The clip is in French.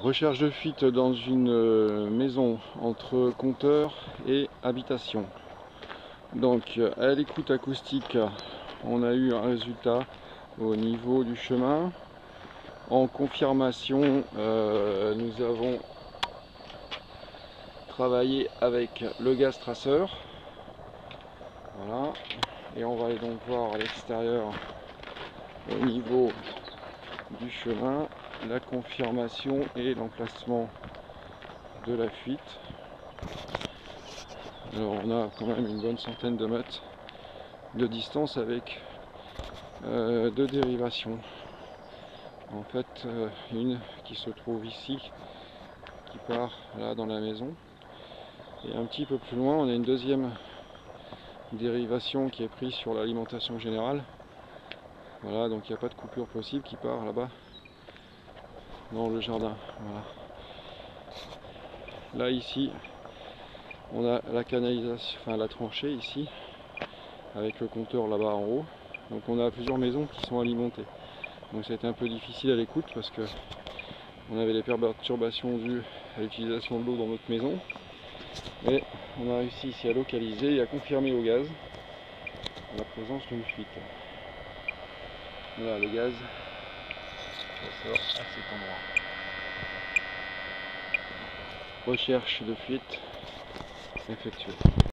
Recherche de fuite dans une maison entre compteur et habitation. Donc à l'écoute acoustique, on a eu un résultat au niveau du chemin. En confirmation, nous avons travaillé avec le gaz traceur. Voilà. Et on va aller donc voir à l'extérieur au niveau du chemin la confirmation et l'emplacement de la fuite. Alors on a quand même une bonne centaine de mètres de distance avec deux dérivations. En fait une qui se trouve ici, qui part là dans la maison, et un petit peu plus loin on a une deuxième dérivation qui est prise sur l'alimentation générale. Voilà, donc il n'y a pas de coupure possible, qui part là-bas dans le jardin. Voilà. Là ici on a la canalisation, enfin la tranchée ici avec le compteur là-bas en haut. Donc on a plusieurs maisons qui sont alimentées. Donc ça a été un peu difficile à l'écoute parce que on avait des perturbations dues à l'utilisation de l'eau dans notre maison. Mais on a réussi ici à localiser et à confirmer au gaz la présence d'une fuite. Voilà le gaz, ça sort à cet endroit. Recherche de fuite effectuée.